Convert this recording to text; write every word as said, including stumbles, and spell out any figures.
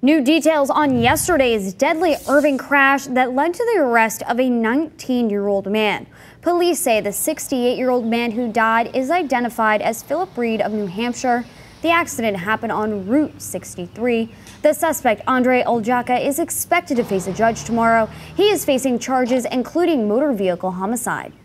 New details on yesterday's deadly Erving crash that led to the arrest of a nineteen-year-old man. Police say the sixty-eight-year-old man who died is identified as Philip Reed of New Hampshire. The accident happened on Route sixty-three. The suspect, Andre Oljaka, is expected to face a judge tomorrow. He is facing charges including motor vehicle homicide.